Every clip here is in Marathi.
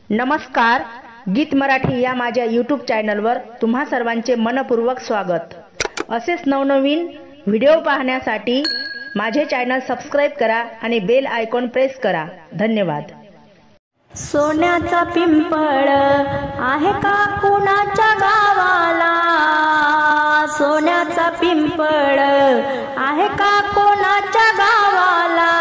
नमस्कार, गीत मराठी या माझ्या यूट्यूब चॅनलवर तुम्हा सर्वांचे मनपूर्वक स्वागत। असेच नवनवीन व्हिडिओ पाहण्यासाठी माझे चॅनल सबस्क्राइब करा आणि बेल आयकॉन प्रेस करा। धन्यवाद। सोन्याचा पिंपळ आहे का कुणाच्या गावाला, सोन्याचा पिंपळ आहे का कोणाच्या गावाला,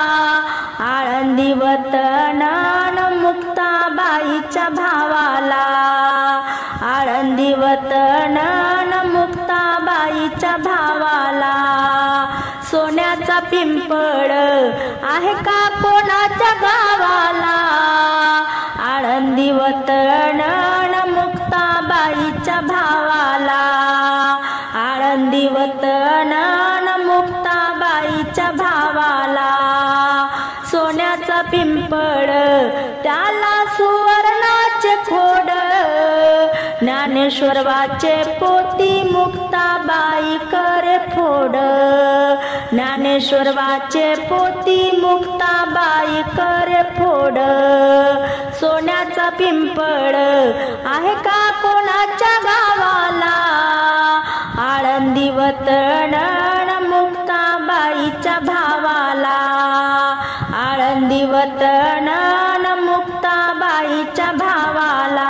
आळंदी वतन मुक्ताबाईच्या भावाला, आळंदी वतन मुक्ताबाईच्या भावाला, सोन्याचा पिंपळ आहे का कोणाच्या गावाला, आळंदी वतन मुक्ताबाईच्या भावाला, आळंदी वतन मुक्ताबाईच्या भावाला, सोन्याचा पिंपळ त्याला सुवर्णाचे खोड, ज्ञानेश्वराचे पोती मुक्ताबाई करे फोड, ज्ञानेश्वराचे पोती मुक्ताबाई करे फोड, सोन्याचा पिंपळ आहे का कोणाच्या गावाला, आळंदी वतन मुक्ताबाईच्या भावाला, आळंदी वतन मुक्ताबाईच्या भावाला,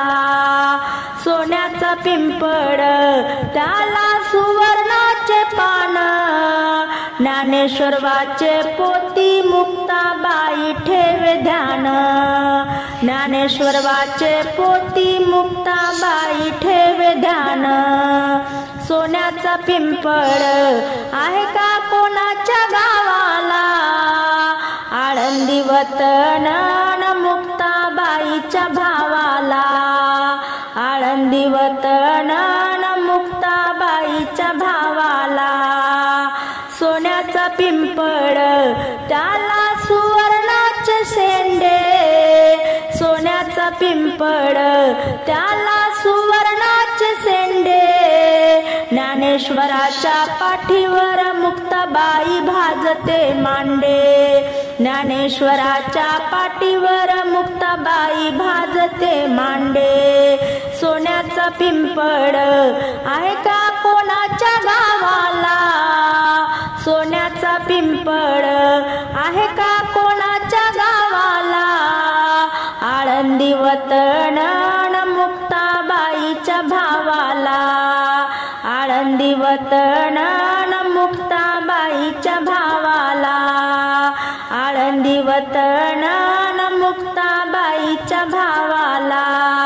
सोन्याचा पिंपळ त्याला सुवर्णाचे पान, ज्ञानेश्वराचे पोती मुक्ताबाई ठेवे ध्यान, ज्ञानेश्वराचे पोती मुक्ताबाई ठेवे ध्यान, सोन्याचा पिंपळ आहे का कोणाच्या गावाला, आळंदी वतन मुक्ताबाईच्या भावाला, आळंदी वतन मुक्ताबाईच्या भावाला, सोन्याचा पिंपळ त्याला सुवर्णाचे शेंडे, सोन्याचा पिंपळ त्याला सुवर्णाचे शेंडे, ज्ञानेश्वराच्या पाठीवर मुक्ताबाई भाजते मांडे, ज्ञानेश्वराच्या पाठीवर मुक्ताबाई भाजते मांडे, सोन्याचा पिंपळ आहे का कोणाच्या गावाला, सोन्याचा पिंपळ आहे का कोणाच्या गावाला, आळंदी वतन मुक्ताबाईच्या भावाला, आळंदी वतन मुक्ताबाईच्या भावाला,